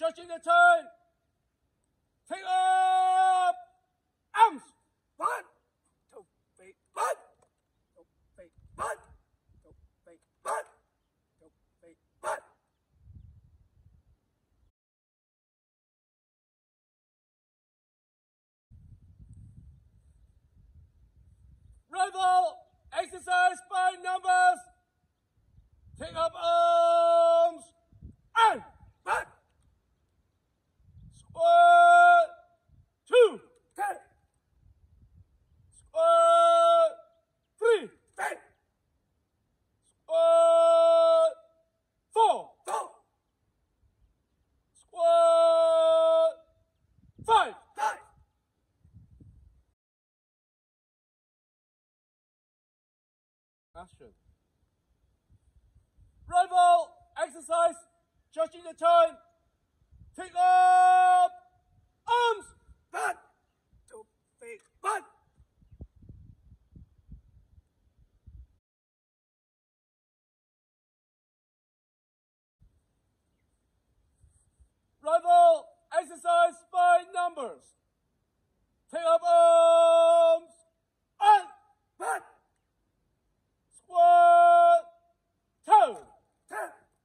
judging the time. Take up arms. 1, 2, 3, 1, 2, 3, 1, 2, 3, 1, 2, 3, 1. Rifle exercise by numbers. Take up arms. And 1, squat. 2. 10, Squat. 3. 10, Squat. 4. 4, Squat. 5. 5. Action. Rifle exercise, judging the time. Take up arms. 1, 2, 3, 1. Rifle exercise by numbers. Take up arms. And 1, squat. 2. 10,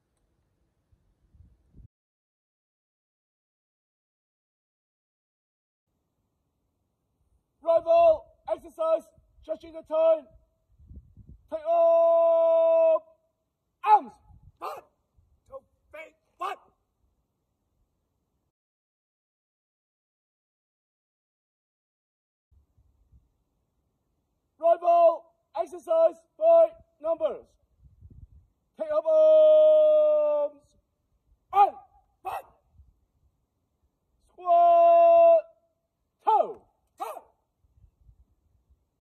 Rifle exercise, judging the time. Take up arms. 1, 2, 3, 1. Rifle exercise by numbers.